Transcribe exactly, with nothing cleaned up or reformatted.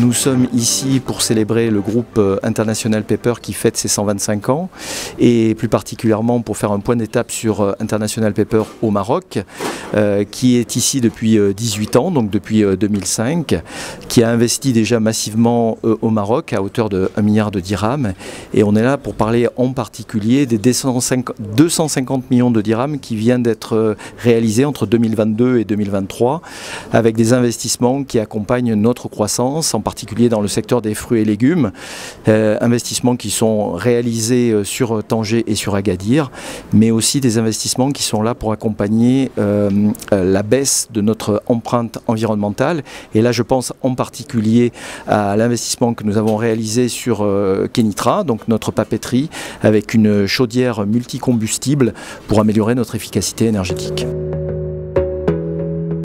Nous sommes ici pour célébrer le groupe International Paper qui fête ses cent vingt-cinq ans et plus particulièrement pour faire un point d'étape sur International Paper au Maroc, euh, qui est ici depuis dix-huit ans, donc depuis deux mille cinq, qui a investi déjà massivement euh, au Maroc à hauteur de un milliard de dirhams, et on est là pour parler en particulier des deux cent cinquante millions de dirhams qui viennent d'être réalisés entre deux mille vingt-deux et deux mille vingt-trois, avec des investissements qui accompagnent notre croissance, en particulier dans le secteur des fruits et légumes, euh, investissements qui sont réalisés sur Tanger et sur Agadir, mais aussi des investissements qui sont là pour accompagner euh, la baisse de notre empreinte environnementale. Et là, je pense en particulier à l'investissement que nous avons réalisé sur euh, Kenitra, donc notre papeterie, avec une chaudière multicombustible pour améliorer notre efficacité énergétique.